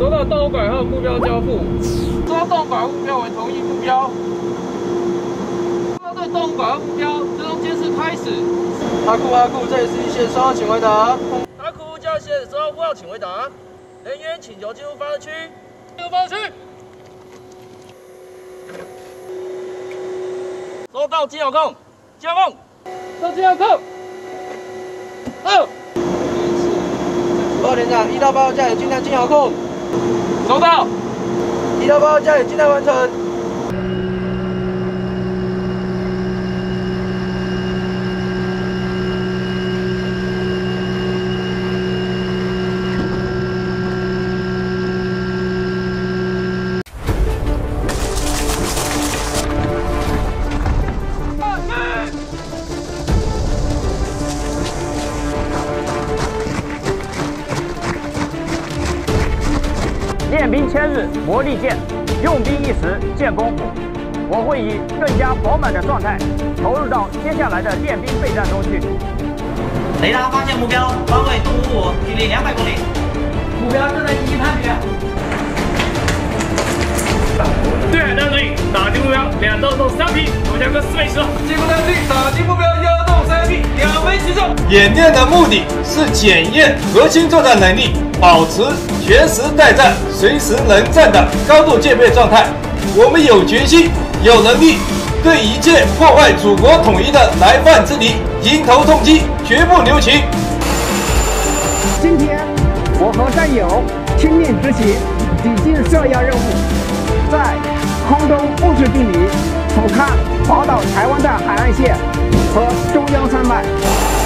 收到动物拐后，目标交付。收到动物拐后目标为同一目标。收到对动物拐后目标，追踪监视开始。 阿库，这里是一线，10号请回答。 阿库加线，10号5号请回答。人员请求进入发射区。进入发射区。收到机遥控，机遥控，收机遥控。2。 连长，1到8号加油，尽量进遥控。 收到。 1到8号加油，尽量完成。 练兵千日，磨砺剑；用兵一时，见功夫。我会以更加饱满的状态，投入到接下来的练兵备战中去。 雷达发现目标，方位东55，距离200公里。目标正在进行探掘。 对海大队打击目标，2洞中3批，投降个4倍10。进攻单队打击目标1洞3批，2枚击中。 演练的目的是检验核心作战能力，保持全时待战、随时能战的高度戒备状态。我们有决心、有能力，对一切破坏祖国统一的来犯之敌迎头痛击，绝不留情。 今天，我和战友亲力执行抵近涉压任务，在空中物质地理俯瞰宝岛台湾的海岸线和中央山脉。